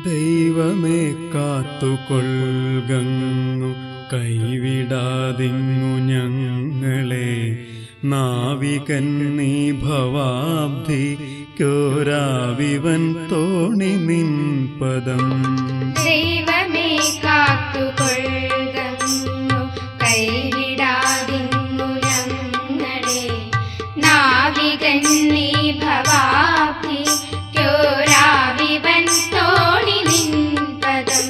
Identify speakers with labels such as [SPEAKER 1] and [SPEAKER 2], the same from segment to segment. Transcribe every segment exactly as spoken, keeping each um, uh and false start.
[SPEAKER 1] ദൈവമേ കാത്തുകൊൾകങ്ങു കൈവിടാതിങ്ങു ഞങ്ങളെ നാവികൻ നീ ഭവാബ്ധിക്കോരാവിവൻ തോണി നിൻ പദം
[SPEAKER 2] ദൈവമേ കാത്തുകൊൾകങ്ങു കൈവിടാതിങ്ങു ഞങ്ങളെ നാവികൻ നീ ഭവാബ്ധിക്കോരാവിവൻ തോണി നിൻ പദം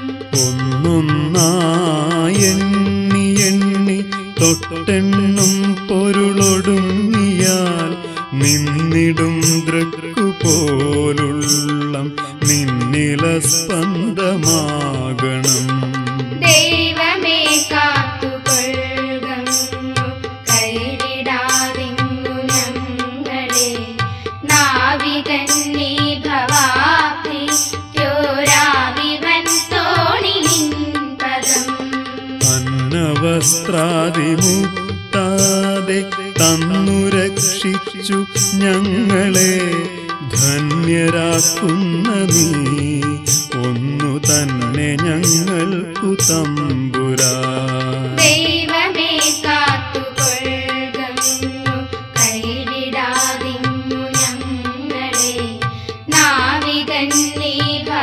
[SPEAKER 1] ഒന്നൊന്നായെണ്ണി എണ്ണി തൊട്ടെണ്ണും പൊരുളൊടുങ്ങിയാൽ നിന്നിടും ദൃക്കു പോലുള്ള നിന്നില സ്പന്ദമാകണം
[SPEAKER 2] ദൈവമേ കാത്തുകൊൾകങ്ങു കൈവിടാതിങ്ങു ഞങ്ങളെ നാവികൻ നീ ഭവാബ്ധിക്കോരാവിവൻ തോണി നിൻ പദം
[SPEAKER 1] അന്നവസ്ത്രാദിമുട്ടാതെ തന്നു രക്ഷിച്ചു ഞങ്ങളെ ധന്യരാക്കുന്ന നീ ഒന്നു തന്നെ ഞങ്ങൾക്കു തമ്പുരാ
[SPEAKER 2] ദൈവമേ കാത്തുകൊൾകങ്ങു കൈവിടാതിങ്ങു ഞങ്ങളെ നാവികൻ നീ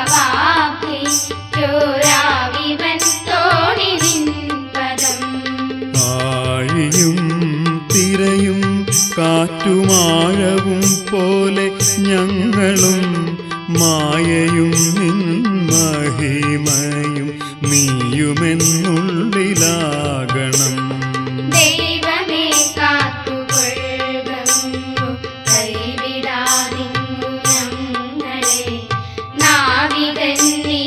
[SPEAKER 2] ഭവാബ്ധിക്കോരാവിവൻ തോണി നിൻ പദം
[SPEAKER 1] ആഴിയും തിരയും കാറ്റുമാഴവും പോലെ ഞങ്ങളും മായയും നിൻ മഹിമയും നീയുമെന്നുള്ളിലാകണം
[SPEAKER 2] ദൈവമേ കാത്തുകൊൾകങ്ങു കൈവിടാതിങ്ങു ഞങ്ങളെ നാവികൻ നീ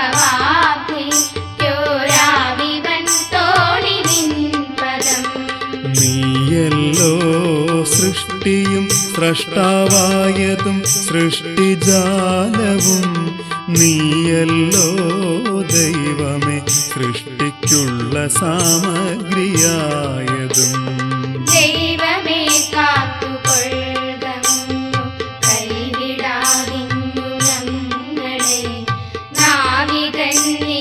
[SPEAKER 2] ഭവാബ്ധിക്കോരാവിവൻ തോണി നിൻ പദം
[SPEAKER 1] നീയല്ലോ സൃഷ്ടിയും സ്രഷ്ടാവായതും സൃഷ്ടിജാലവും നീയല്ലോ ദൈവമേ സൃഷ്ടിക്കുള്ള സാമഗ്രിയായതും
[SPEAKER 2] ദൈവമേ കാത്തുകൊൾകങ്ങു കൈവിടാതിങ്ങു ഞങ്ങളെ നാവികൻ നീ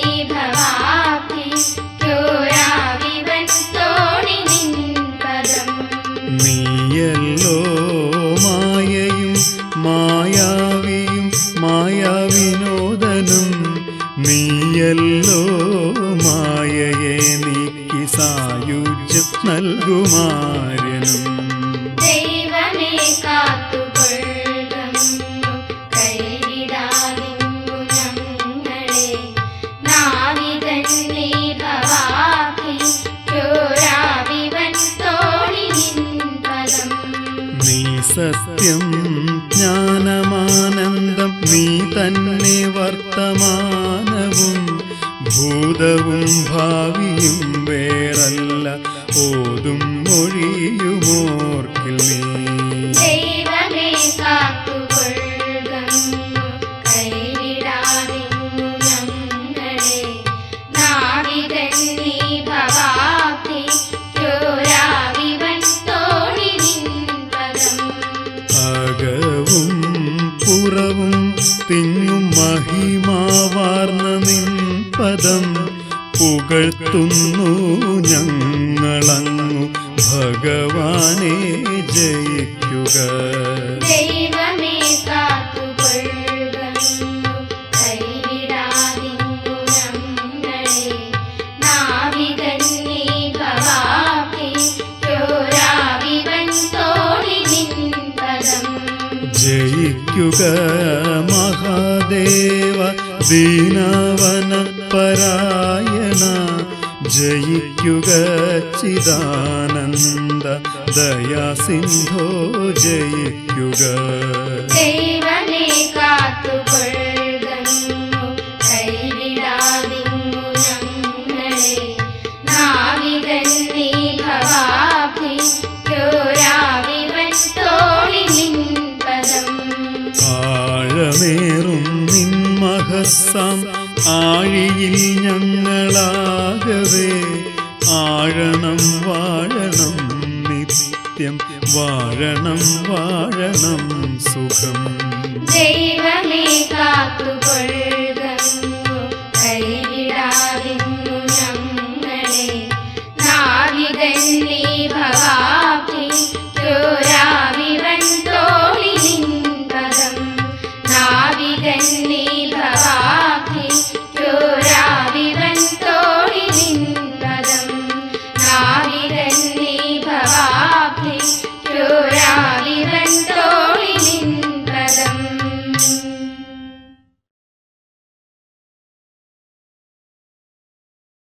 [SPEAKER 2] ഭവാബ്ധിക്കോരാവിവൻ തോണി നിൻ പദം
[SPEAKER 1] നീയല്ലോ മായയും മായാവിയും മായാവിനോദനും നീയല്ലോ മായയെ നീക്കി സായുജ്യം നൽകുമാര്യനും
[SPEAKER 2] ദൈവമേ കാത്തുകൊൾകങ്ങു കൈവിടാതിങ്ങു ഞങ്ങളെ നാവികൻ നീ ഭവാബ്ധിക്കോരാവിവൻ തോണി നിൻ പദം
[SPEAKER 1] നീ സത്യം ജ്ഞാനമാനന്ദം നീ തന്നെ വർത്തമാനവും ഭൂതവും ഭാവിയും വേറല്ല ഓതും മൊഴിയുമോർക്കിൽ നീ
[SPEAKER 2] ദൈവമേ കാത്തുകൊൾകങ്ങു കൈവിടാതിങ്ങു ഞങ്ങളെ നാവികൻ നീ ഭവാബ്ധിക്കോരാവിവൻ തോണി നിൻ പദം
[SPEAKER 1] അകവും പുറവും തിങ്ങും മഹിമാവാർന്ന നിൻ പദം പുകഴ്ത്തുന്നു ഞങ്ങളങ്ങു ഭഗവാനെ ജയിക്കുക
[SPEAKER 2] ദൈവമേ കാത്തുകൊൾകങ്ങു കൈവിടാതിങ്ങു ഞങ്ങളെ നാവികൻ നീ ഭവാബ്ധിക്കോരാവിവൻ തോണി നിൻ പദം
[SPEAKER 1] ജയിക്കുക മഹാദേവ ദീനവന പരായണ ജയിക്കുക ചിദാനന്ദ ദയാസിന്ധോ ജയിക്കുക
[SPEAKER 2] ദൈവമേ കാത്തുകൊൾകങ്ങു കൈവിടാതിങ്ങു ഞങ്ങളെ നാവികൻ നീ ഭവാബ്ധിക്കോരാവിവൻ തോണി നിൻ പദം
[SPEAKER 1] ആഴമേറും നിൻ മഹസ്സാം ആഴിയിൽ ഞങ്ങളാകവേ ആഴണം വാഴണം നിത്യം വാഴണം വാഴണം സുഖം
[SPEAKER 2] ദൈവമേ കാത്തുകൊൾ